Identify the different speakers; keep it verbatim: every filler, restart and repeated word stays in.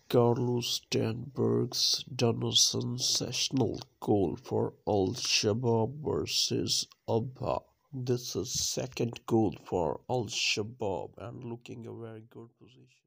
Speaker 1: Carlos Stenberg's done a sensational goal for Al-shabab versus Abha. This is second goal for Al-shabab and looking a very good position.